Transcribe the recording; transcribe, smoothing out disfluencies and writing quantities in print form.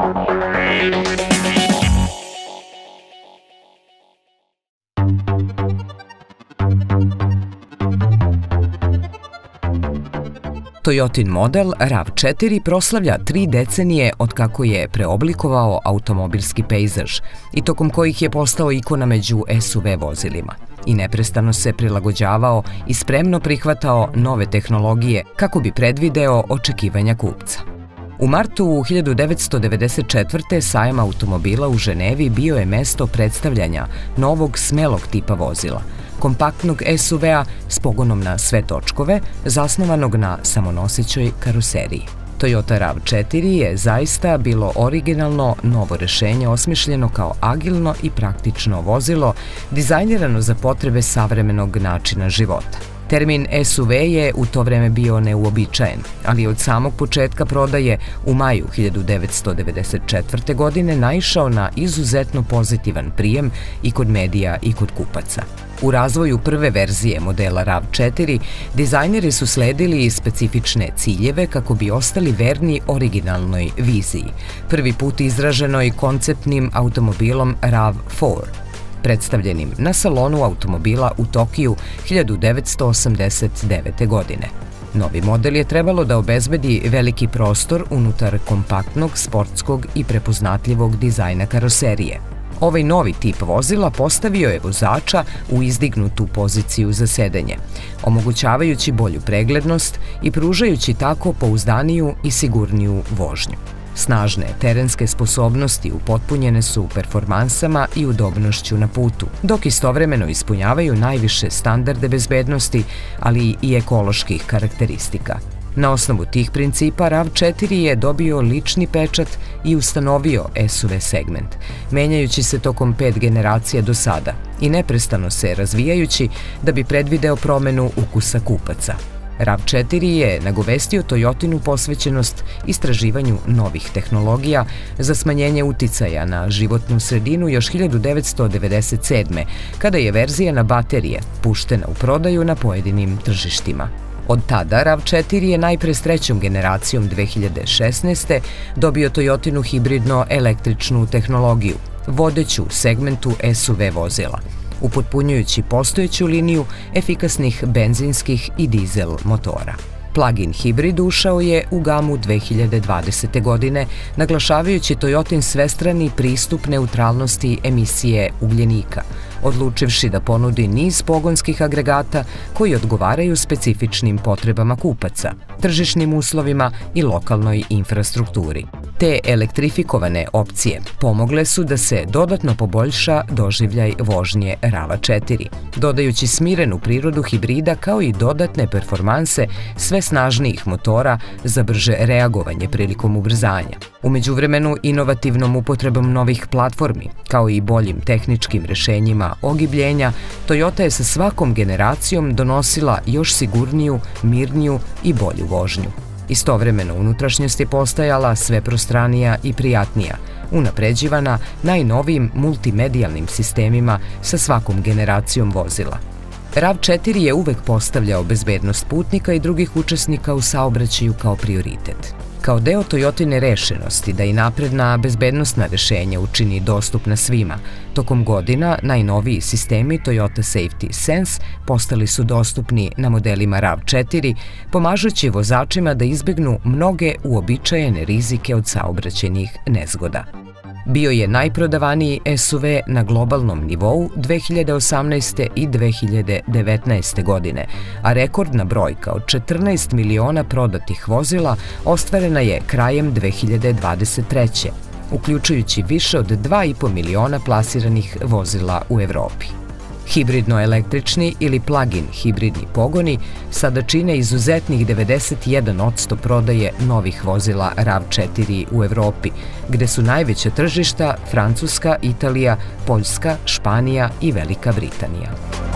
Toyotin model RAV4 proslavlja 3 decenije od kako je preoblikovao automobilski pejzaž i tokom kojih je postao ikona među SUV vozilima i neprestano se prilagođavao i spremno prihvatao nove tehnologije kako bi predvideo očekivanja kupca. U martu 1994. sajam automobila u Ženevi bio je mesto predstavljanja novog smelog tipa vozila, kompaktnog SUV-a s pogonom na sve točkove, zasnovanog na samonosećoj karoseriji. Toyota RAV4 je zaista bilo originalno novo rešenje osmišljeno kao agilno i praktično vozilo, dizajnirano za potrebe savremenog načina života. Termin SUV je u to vreme bio neuobičajen, ali je od samog početka prodaje u maju 1994. godine naišao na izuzetno pozitivan prijem i kod medija i kod kupaca. U razvoju prve verzije modela RAV4 dizajneri su sledili specifične ciljeve kako bi ostali verni originalnoj viziji, prvi put izraženoj konceptnim automobilom RAV4, predstavljenim na salonu automobila u Tokiju 1989. godine. Novi model je trebalo da obezbedi veliki prostor unutar kompaktnog, sportskog i prepoznatljivog dizajna karoserije. Ovaj novi tip vozila postavio je vozača u izdignutu poziciju za sedenje, omogućavajući bolju preglednost i pružajući tako pouzdaniju i sigurniju vožnju. Snažne terenske sposobnosti upotpunjene su performansama i udobnošću na putu, dok istovremeno ispunjavaju najviše standarde bezbednosti, ali i ekoloških karakteristika. Na osnovu tih principa RAV4 je dobio lični pečat i ustanovio SUV segment, menjajući se tokom 5 generacija do sada i neprestano se razvijajući da bi predvideo promenu ukusa kupaca. RAV4 je nagovestio Toyotinu posvećenost istraživanju novih tehnologija za smanjenje uticaja na životnu sredinu još 1997. kada je verzija na baterije puštena u prodaju na pojedinim tržištima. Od tada RAV4 je najpre s 3. generacijom 2016. dobio Toyotinu hibridno-električnu tehnologiju, vodeću u segmentu SUV vozila, upotpunjujući postojeću liniju efikasnih benzinskih i dizel motora. Plug-in hibrid ušao je u gamu 2020. godine, naglašavajući Toyotin svestrani pristup neutralnosti emisije ugljenika, odlučivši da ponudi niz pogonskih agregata koji odgovaraju specifičnim potrebama kupaca, tržišnim uslovima i lokalnoj infrastrukturi. Te elektrifikovane opcije pomogle su da se dodatno poboljša doživljaj vožnje RAV4, dodajući smirenu prirodu hibrida kao i dodatne performanse sve snažnijih motora za brže reagovanje prilikom ubrzanja. U međuvremenu, inovativnom upotrebom novih platformi, kao i boljim tehničkim rešenjima ogibljenja, Toyota je sa svakom generacijom donosila još sigurniju, mirniju i bolju vožnju. Istovremeno, unutrašnjost je postajala sve prostranija i prijatnija, unapređivana najnovijim multimedijalnim sistemima sa svakom generacijom vozila. RAV4 je uvek postavljao bezbednost putnika i drugih učesnika u saobraćaju kao prioritet. Kao deo Toyotine rešenosti da i napredna bezbednostna rešenja učini dostupna svima, tokom godina najnoviji sistemi Toyota Safety Sense postali su dostupni na modelima RAV4, pomažući vozačima da izbegnu mnoge uobičajene rizike od saobraćajnih nezgoda. Bio je najprodavaniji SUV na globalnom nivou 2018. i 2019. godine, a rekordna brojka od 14 miliona prodatih vozila ostvarena je krajem 2023. uključujući više od 2,5 miliona plasiranih vozila u Evropi. Hibridno-električni ili plug-in hibridni pogoni sada čine izuzetnih 91% prodaje novih vozila RAV4 u Evropi, gde su najveća tržišta Francuska, Italija, Poljska, Španija i Velika Britanija.